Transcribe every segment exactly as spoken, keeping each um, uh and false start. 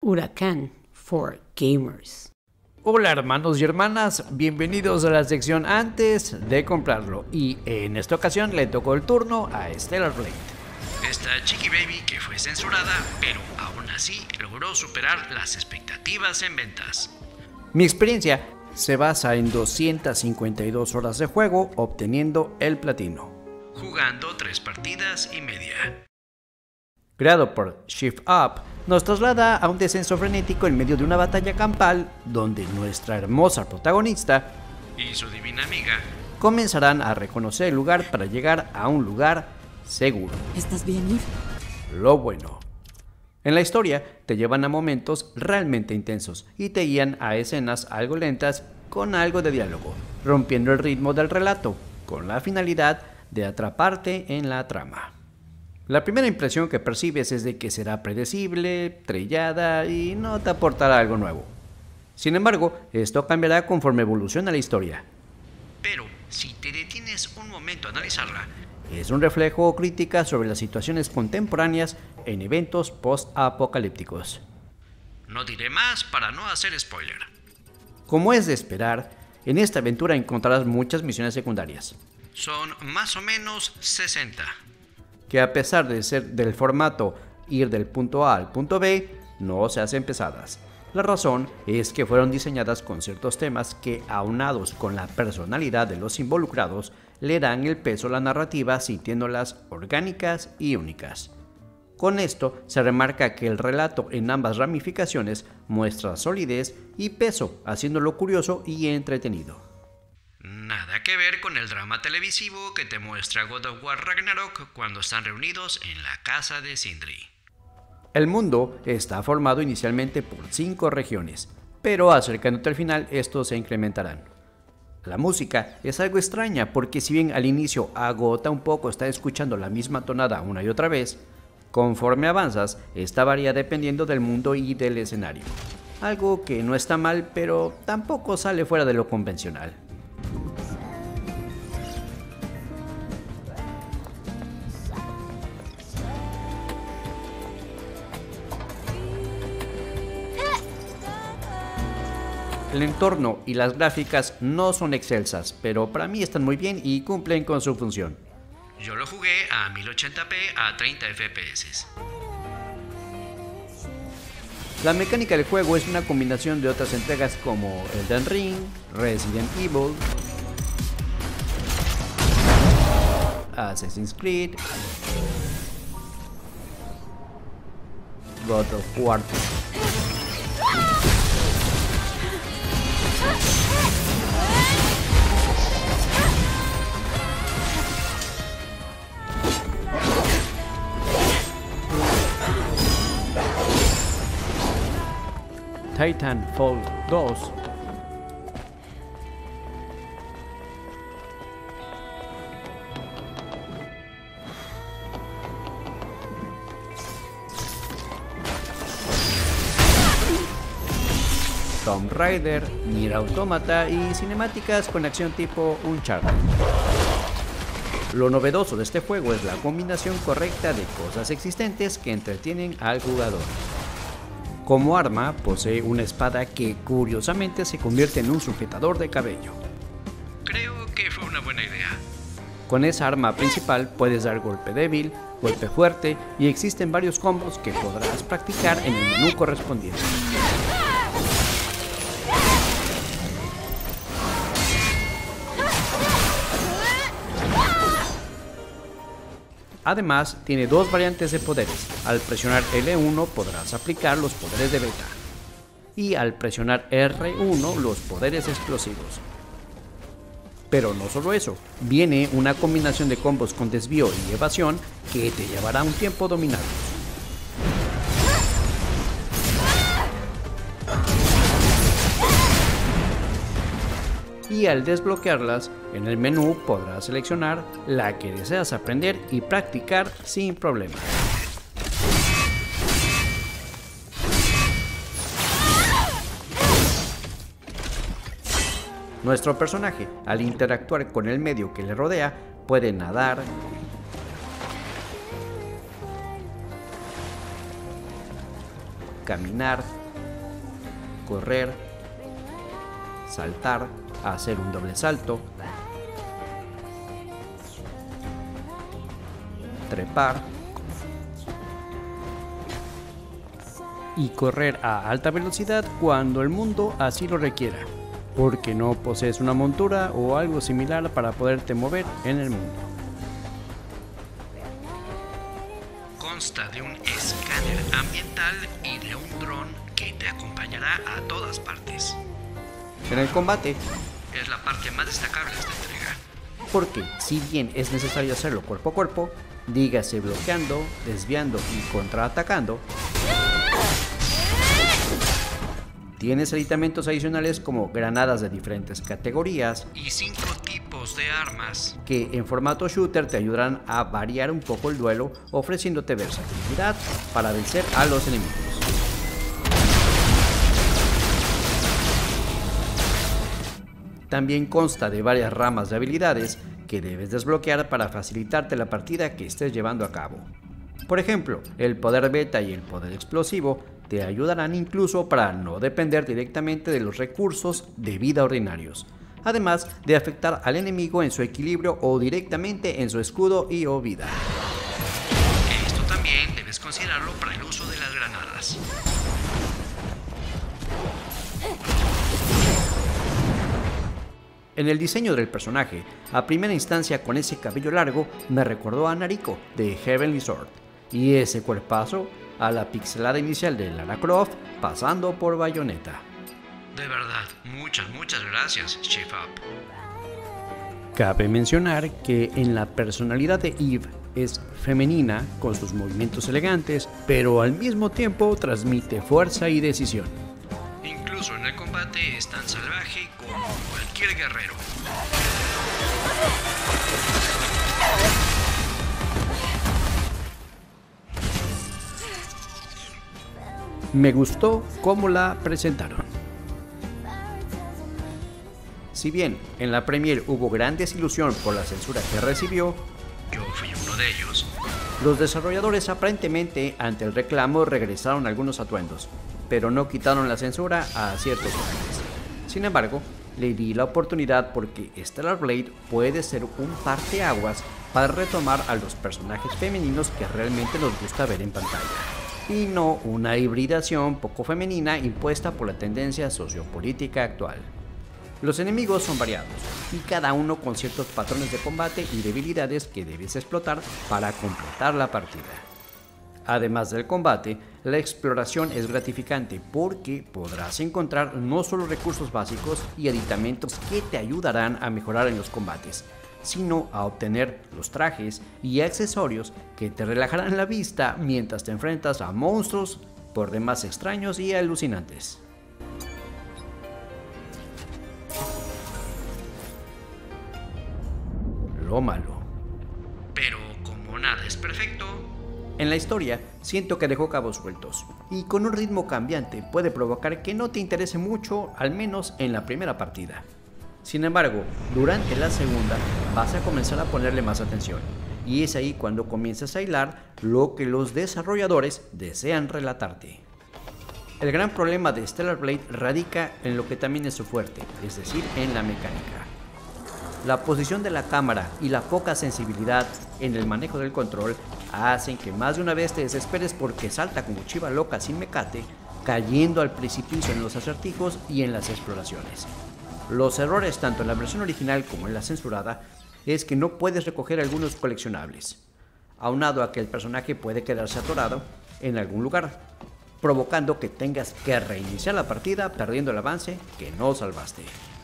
Huracán for Gamers. Hola hermanos y hermanas, bienvenidos a la sección antes de comprarlo, y en esta ocasión le tocó el turno a Stellar Blade. Esta Chiqui Baby que fue censurada, pero aún así logró superar las expectativas en ventas. Mi experiencia se basa en doscientas cincuenta y dos horas de juego obteniendo el platino, jugando tres partidas y media. Creado por Shift Up, nos traslada a un descenso frenético en medio de una batalla campal donde nuestra hermosa protagonista y su divina amiga comenzarán a reconocer el lugar para llegar a un lugar seguro. ¿Estás bien, Eve? Lo bueno. En la historia te llevan a momentos realmente intensos y te guían a escenas algo lentas con algo de diálogo, rompiendo el ritmo del relato, con la finalidad de atraparte en la trama. La primera impresión que percibes es de que será predecible, trillada y no te aportará algo nuevo. Sin embargo, esto cambiará conforme evoluciona la historia. Pero, si te detienes un momento a analizarla, es un reflejo o crítica sobre las situaciones contemporáneas en eventos post-apocalípticos. No diré más para no hacer spoiler. Como es de esperar, en esta aventura encontrarás muchas misiones secundarias. Son más o menos sesenta. Que a pesar de ser del formato ir del punto A al punto B, no se hacen pesadas. La razón es que fueron diseñadas con ciertos temas que, aunados con la personalidad de los involucrados, le dan el peso a la narrativa sintiéndolas orgánicas y únicas. Con esto se remarca que el relato en ambas ramificaciones muestra solidez y peso, haciéndolo curioso y entretenido. Nada que ver con el drama televisivo que te muestra God of War Ragnarok cuando están reunidos en la casa de Sindri. El mundo está formado inicialmente por cinco regiones, pero acercándote al final estos se incrementarán. La música es algo extraña porque si bien al inicio agota un poco estar escuchando la misma tonada una y otra vez, conforme avanzas esta varía dependiendo del mundo y del escenario. Algo que no está mal, pero tampoco sale fuera de lo convencional. El entorno y las gráficas no son excelsas, pero para mí están muy bien y cumplen con su función. Yo lo jugué a mil ochenta p a treinta F P S. La mecánica del juego es una combinación de otras entregas como Elden Ring, Resident Evil, Assassin's Creed, God of War. Titanfall dos. Tomb Raider, Nier Automata y cinemáticas con acción tipo Uncharted. Lo novedoso de este juego es la combinación correcta de cosas existentes que entretienen al jugador. Como arma, posee una espada que curiosamente se convierte en un sujetador de cabello. Creo que fue una buena idea. Con esa arma principal puedes dar golpe débil, golpe fuerte y existen varios combos que podrás practicar en el menú correspondiente. Además, tiene dos variantes de poderes. Al presionar L uno podrás aplicar los poderes de beta y al presionar R uno los poderes explosivos. Pero no solo eso, viene una combinación de combos con desvío y evasión que te llevará un tiempo dominarlos. Y al desbloquearlas, en el menú podrás seleccionar la que deseas aprender y practicar sin problema. Nuestro personaje, al interactuar con el medio que le rodea, puede nadar, caminar, correr, saltar, hacer un doble salto, trepar y correr a alta velocidad cuando el mundo así lo requiera, porque no posees una montura o algo similar para poderte mover en el mundo. Consta de un escáner ambiental y de un dron que te acompañará a todas partes. En el combate es la parte más destacable de esta entrega, porque si bien es necesario hacerlo cuerpo a cuerpo, dígase bloqueando, desviando y contraatacando, tienes aditamentos adicionales como granadas de diferentes categorías y cinco tipos de armas que en formato shooter te ayudarán a variar un poco el duelo, ofreciéndote versatilidad para vencer a los enemigos. También consta de varias ramas de habilidades que debes desbloquear para facilitarte la partida que estés llevando a cabo. Por ejemplo, el poder beta y el poder explosivo te ayudarán incluso para no depender directamente de los recursos de vida ordinarios, además de afectar al enemigo en su equilibrio o directamente en su escudo y o vida. Esto también debes considerarlo para el uso de las granadas. En el diseño del personaje, a primera instancia con ese cabello largo, me recordó a Nariko de Heavenly Sword, y ese cuerpazo a la pixelada inicial de Lara Croft pasando por Bayonetta. De verdad, muchas, muchas gracias, Chef Up. Cabe mencionar que en la personalidad de Eve es femenina, con sus movimientos elegantes, pero al mismo tiempo transmite fuerza y decisión. Incluso en el combate es tan salvaje como cualquier guerrero. Me gustó cómo la presentaron. Si bien en la premiere hubo gran desilusión por la censura que recibió, yo fui uno de ellos, los desarrolladores aparentemente ante el reclamo regresaron algunos atuendos, pero no quitaron la censura a ciertos trajes. Sin embargo, le di la oportunidad porque Stellar Blade puede ser un parteaguas para retomar a los personajes femeninos que realmente nos gusta ver en pantalla, y no una hibridación poco femenina impuesta por la tendencia sociopolítica actual. Los enemigos son variados, y cada uno con ciertos patrones de combate y debilidades que debes explotar para completar la partida. Además del combate, la exploración es gratificante porque podrás encontrar no solo recursos básicos y aditamentos que te ayudarán a mejorar en los combates, sino a obtener los trajes y accesorios que te relajarán la vista mientras te enfrentas a monstruos por demás extraños y alucinantes. Lo malo. Pero como nada es perfecto, en la historia siento que dejó cabos sueltos, y con un ritmo cambiante puede provocar que no te interese mucho, al menos en la primera partida. Sin embargo, durante la segunda vas a comenzar a ponerle más atención, y es ahí cuando comienzas a hilar lo que los desarrolladores desean relatarte. El gran problema de Stellar Blade radica en lo que también es su fuerte, es decir, en la mecánica. La posición de la cámara y la poca sensibilidad en el manejo del control hacen que más de una vez te desesperes porque salta como chiva loca sin mecate, cayendo al precipicio en los acertijos y en las exploraciones. Los errores tanto en la versión original como en la censurada es que no puedes recoger algunos coleccionables, aunado a que el personaje puede quedarse atorado en algún lugar, provocando que tengas que reiniciar la partida perdiendo el avance que no salvaste.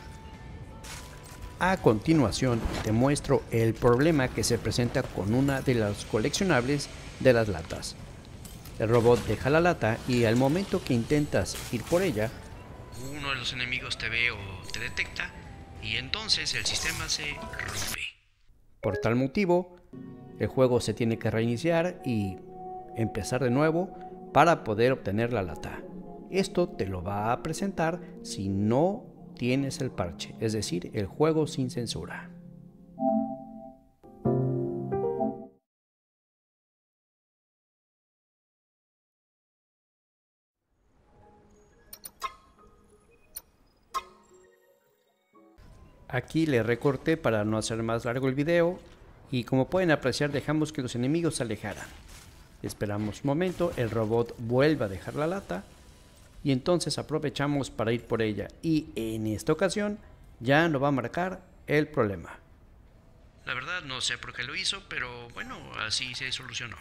A continuación te muestro el problema que se presenta con una de las coleccionables de las latas. El robot deja la lata y al momento que intentas ir por ella, uno de los enemigos te ve o te detecta y entonces el sistema se rompe. Por tal motivo, el juego se tiene que reiniciar y empezar de nuevo para poder obtener la lata. Esto te lo va a presentar si no tienes el parche, es decir, el juego sin censura. Aquí le recorté para no hacer más largo el video y como pueden apreciar dejamos que los enemigos se alejaran. Esperamos un momento, el robot vuelve a dejar la lata y entonces aprovechamos para ir por ella y en esta ocasión ya no va a marcar el problema. La verdad no sé por qué lo hizo, pero bueno, así se solucionó.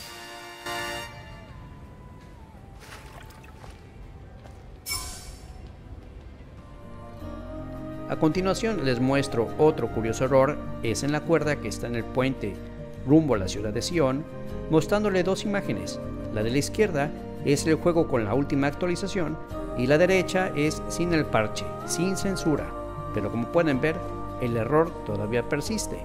A continuación les muestro otro curioso error, es en la cuerda que está en el puente rumbo a la ciudad de Sion, mostrándole dos imágenes. La de la izquierda es el juego con la última actualización y la derecha es sin el parche, sin censura, pero como pueden ver, el error todavía persiste.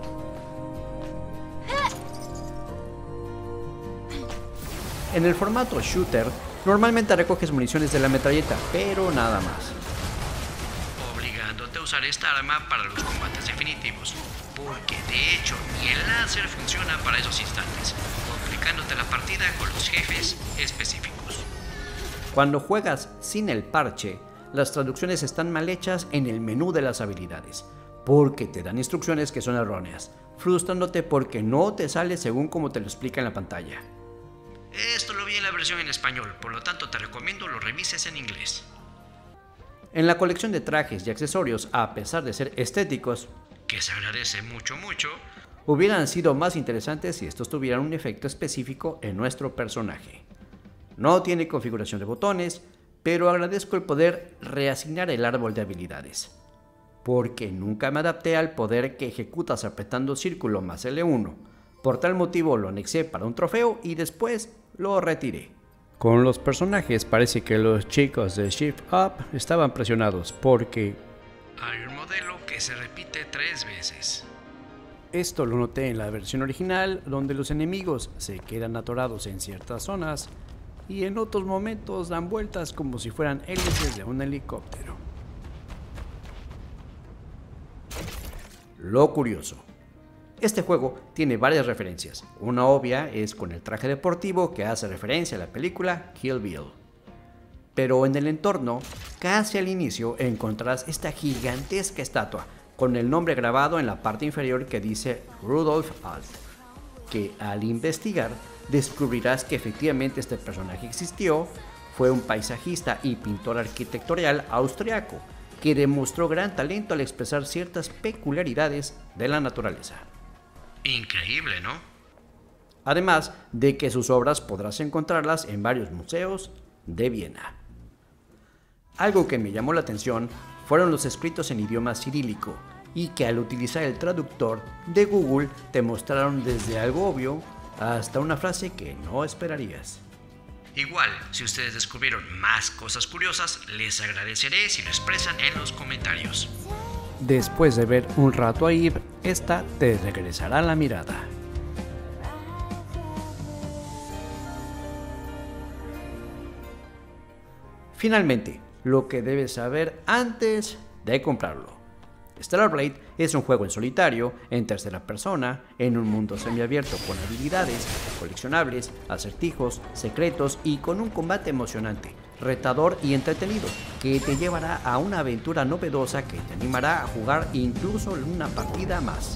En el formato shooter, normalmente recoges municiones de la metralleta, pero nada más, obligándote a usar esta arma para los combates definitivos, porque de hecho ni el láser funciona para esos instantes, complicándote la partida con los jefes específicos. Cuando juegas sin el parche, las traducciones están mal hechas en el menú de las habilidades, porque te dan instrucciones que son erróneas, frustrándote porque no te sale según como te lo explica en la pantalla. Esto lo vi en la versión en español, por lo tanto te recomiendo lo revises en inglés. En la colección de trajes y accesorios, a pesar de ser estéticos, que se agradece mucho mucho, hubieran sido más interesantes si estos tuvieran un efecto específico en nuestro personaje. No tiene configuración de botones, pero agradezco el poder reasignar el árbol de habilidades, porque nunca me adapté al poder que ejecutas apretando círculo más L uno. Por tal motivo lo anexé para un trofeo y después lo retiré. Con los personajes parece que los chicos de Shift Up estaban presionados porque hay un modelo que se repite tres veces. Esto lo noté en la versión original, donde los enemigos se quedan atorados en ciertas zonas y en otros momentos dan vueltas como si fueran hélices de un helicóptero. Lo curioso. Este juego tiene varias referencias. Una obvia es con el traje deportivo que hace referencia a la película Kill Bill. Pero en el entorno, casi al inicio, encontrarás esta gigantesca estatua con el nombre grabado en la parte inferior que dice Rudolf Alt, que al investigar descubrirás que efectivamente este personaje existió, fue un paisajista y pintor arquitectónico austriaco que demostró gran talento al expresar ciertas peculiaridades de la naturaleza. Increíble, ¿no? Además de que sus obras podrás encontrarlas en varios museos de Viena. Algo que me llamó la atención fueron los escritos en idioma cirílico y que al utilizar el traductor de Google te mostraron desde algo obvio hasta una frase que no esperarías. Igual, si ustedes descubrieron más cosas curiosas, les agradeceré si lo expresan en los comentarios. Después de ver un rato a Eve, esta te regresará la mirada. Finalmente, lo que debes saber antes de comprarlo. Stellar Blade es un juego en solitario, en tercera persona, en un mundo semiabierto con habilidades, coleccionables, acertijos, secretos y con un combate emocionante, retador y entretenido, que te llevará a una aventura novedosa que te animará a jugar incluso en una partida más.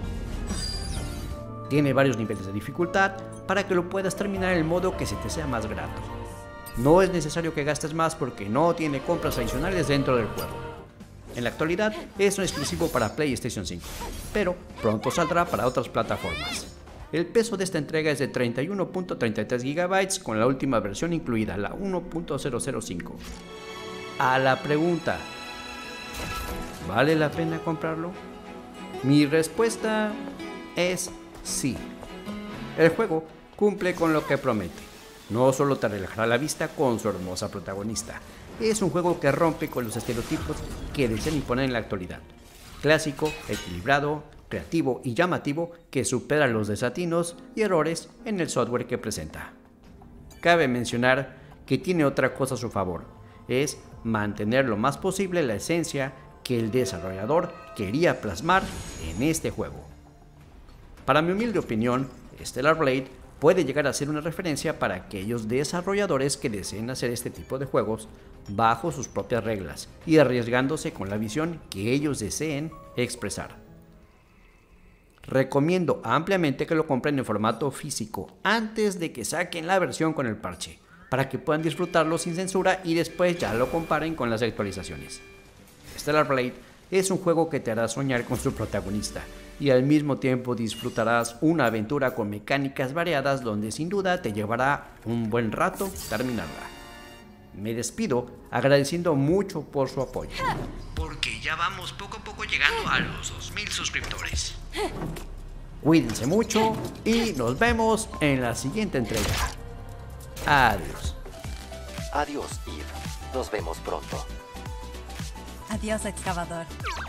Tiene varios niveles de dificultad para que lo puedas terminar en el modo que se te sea más grato. No es necesario que gastes más porque no tiene compras adicionales dentro del juego. En la actualidad es un exclusivo para PlayStation cinco, pero pronto saldrá para otras plataformas. El peso de esta entrega es de treinta y uno punto treinta y tres gigabytes con la última versión incluida, la uno punto cero cero cinco. A la pregunta, ¿vale la pena comprarlo? Mi respuesta es sí. El juego cumple con lo que promete. No solo te relajará la vista con su hermosa protagonista, es un juego que rompe con los estereotipos que desean imponer en la actualidad. Clásico, equilibrado, creativo y llamativo que supera los desatinos y errores en el software que presenta. Cabe mencionar que tiene otra cosa a su favor, es mantener lo más posible la esencia que el desarrollador quería plasmar en este juego. Para mi humilde opinión, Stellar Blade puede llegar a ser una referencia para aquellos desarrolladores que deseen hacer este tipo de juegos bajo sus propias reglas y arriesgándose con la visión que ellos deseen expresar. Recomiendo ampliamente que lo compren en formato físico antes de que saquen la versión con el parche, para que puedan disfrutarlo sin censura y después ya lo comparen con las actualizaciones. Stellar Blade es un juego que te hará soñar con su protagonista y al mismo tiempo disfrutarás una aventura con mecánicas variadas donde sin duda te llevará un buen rato terminarla. Me despido agradeciendo mucho por su apoyo, porque ya vamos poco a poco llegando a los dos mil suscriptores. Cuídense mucho y nos vemos en la siguiente entrega. Adiós. Adiós, Eve. Nos vemos pronto. Adiós, excavador.